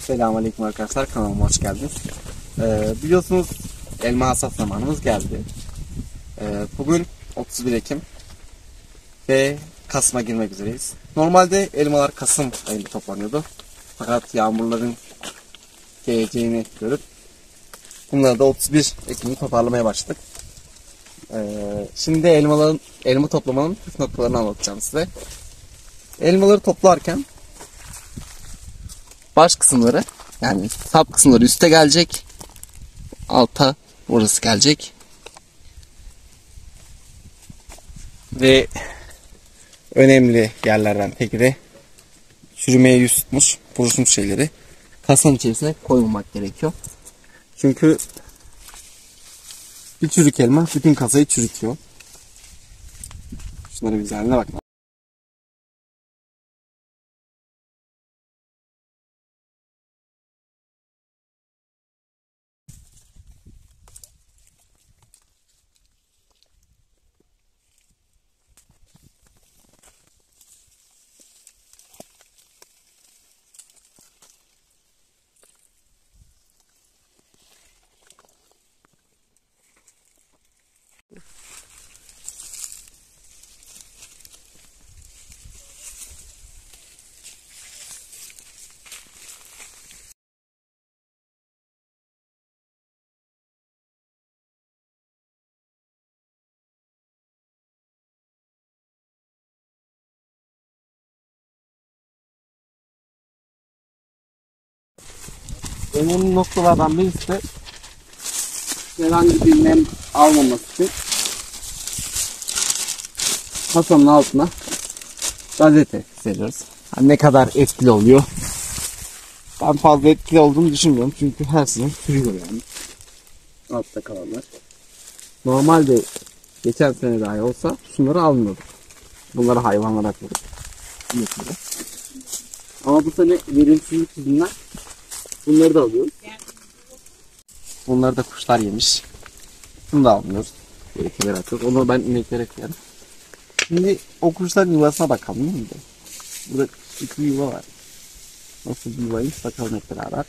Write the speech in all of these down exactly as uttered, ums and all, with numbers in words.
Selamünaleyküm arkadaşlar, kanalıma hoş geldiniz. Ee, biliyorsunuz elma hasat zamanımız geldi. Ee, bugün otuz bir Ekim ve Kasım'a girmek üzereyiz. Normalde elmalar Kasım ayında toplanıyordu. Fakat yağmurların geleceğini görüp bunları da otuz bir Ekim'i toparlamaya başladık. Ee, şimdi elmaların elma toplamanın püf noktalarını anlatacağım size. Elmaları toplarken baş kısımları, yani sap kısımları üste gelecek, alta burası gelecek ve önemli yerlerden peki de çürümeye yüz tutmuş, buruşmuş şeyleri kasanın içerisine koymamak gerekiyor. Çünkü bir çürük elma bütün kasayı çürütüyor. Şunların güzelliğine bakın. Önemli noktalardan birisi de herhangi bir nem almaması için kasanın altına gazete seriyoruz. Yani ne kadar etkili oluyor? Ben fazla etkili olduğunu düşünmüyorum çünkü her sene sürüyor yani. Altta kalanlar. Normalde geçen sene dahi olsa şunları almıyorduk. Bunları hayvanlara atıyorduk. Ama bu sene verimsizlik yüzünden bunları da alıyoruz. Bunları da kuşlar yemiş. Bunu da almıyoruz. Böyle kenara atıyoruz. Onu ben ineklere koyarım. Şimdi o kuşların yuvasına bakalım değil mi? Burada iki yuva var. Nasıl bir yuvaymış bakalım hep beraber.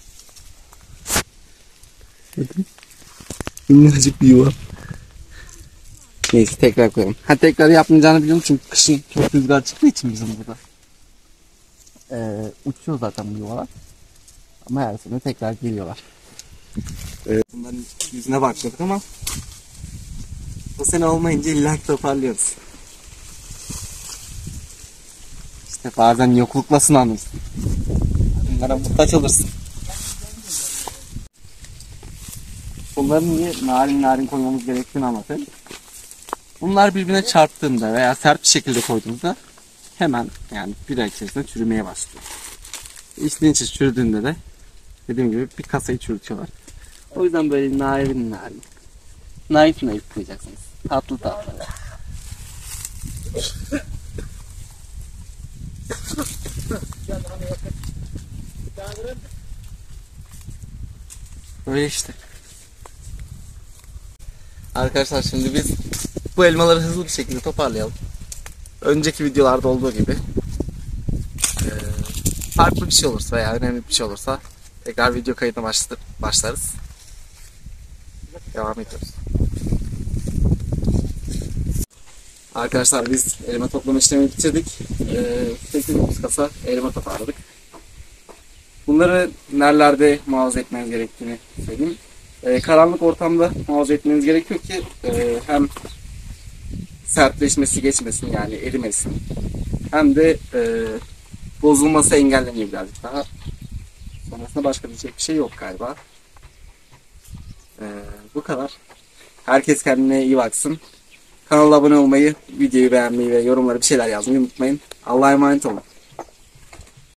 Minnacık bir yuva. Neyse tekrar koyalım. Ha tekrar yapmayacağını biliyorum çünkü kışın çok rüzgar çıktığı için bizim burada. Ee, uçuyor zaten bu yuvalar. Ama her sene tekrar geliyorlar. Ee, bunların yüzüne bakmadık ama bu sene olmayınca illa ki toparlıyoruz. İşte bazen yoklukla sınanırsın. Bunlara muhtaç olursun. Bunların niye narin narin koymamız gerektiğini anlatayım. Bunlar birbirine çarptığında veya sert bir şekilde koyduğunuzda hemen yani bir ay içerisinde çürümeye başlıyor. İçten içe çürüdüğünde de dediğim gibi bir kasayı çürütüyorlar. O yüzden böyle narin narin, naif naif koyacaksınız. Tatlı tatlı. Böyle işte. Arkadaşlar şimdi biz bu elmaları hızlı bir şekilde toparlayalım. Önceki videolarda olduğu gibi ee, farklı bir şey olursa veya önemli bir şey olursa tekrar video kaydına başlarız. Devam ediyoruz. Arkadaşlar biz elma toplama işlemini bitirdik. Ee, sekiz dokuz kasa elma toparladık. Bunları nerelerde muhafaza etmeniz gerektiğini söyleyeyim. Ee, karanlık ortamda muhafaza etmeniz gerekiyor ki e, hem sertleşmesi geçmesin yani erimesin. Hem de e, bozulması engelleniyor birazcık daha. Sonrasında başka diyecek bir şey yok galiba. Ee, bu kadar. Herkes kendine iyi baksın. Kanala abone olmayı, videoyu beğenmeyi ve yorumlara bir şeyler yazmayı unutmayın. Allah'a emanet olun.